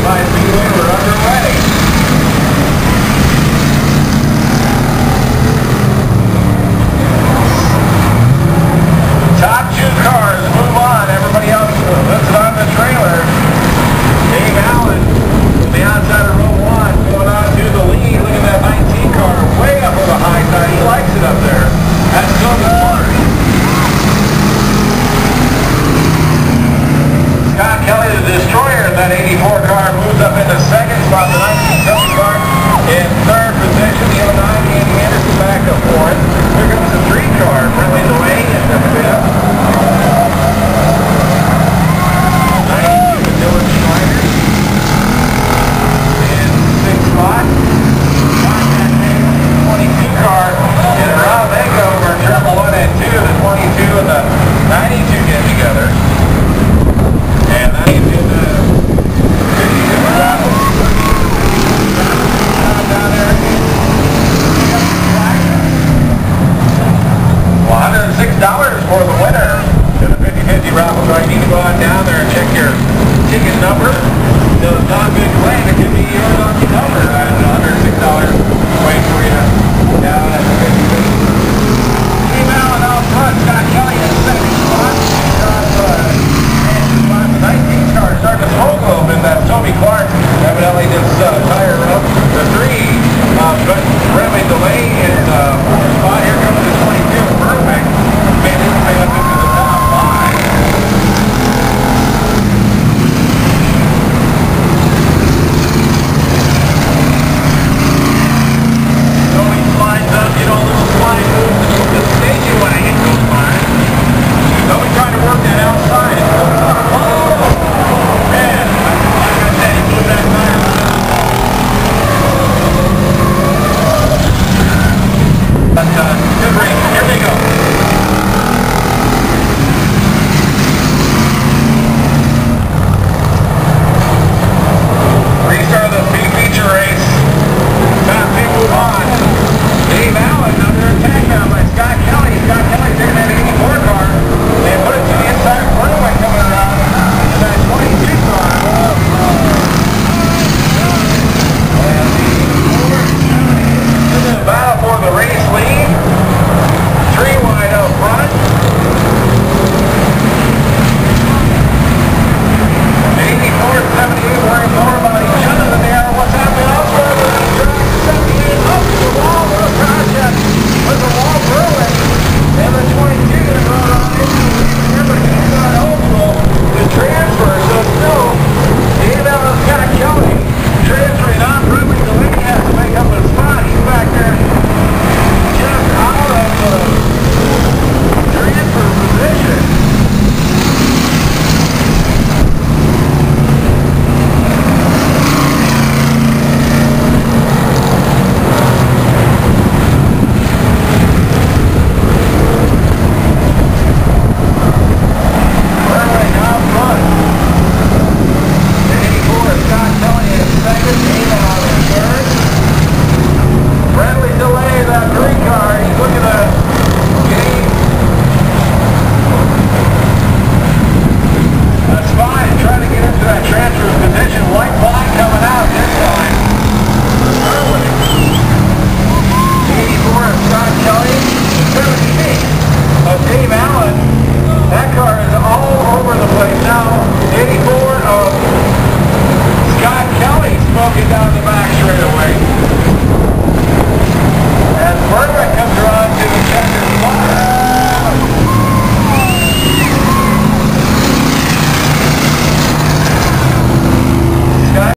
Levi Speedway, we're underway. Top two cars, move on. Everybody else listed on the trailer. Dave Allen, from the outside of row one, going on to the lead. Look at that 19 car, way up on the high side. He likes it up there. That's so good. Scott Kelly, the destroyer, that 84 car moves up into second spot. The 19 car in third position. The 09, Andy Anderson back to fourth. Here comes the 3 car, friendly the way in the fifth. 92 with Dylan Schneider in sixth spot. 22 car in Rob Echo over Turbo 1 and 2. The 22 and the 92 get together. And that is in the 52 raffle. Down there. $106 for the winner to the 50-50 raffle. So you need to go on down there and check your ticket number. Still a Tom Good Claim.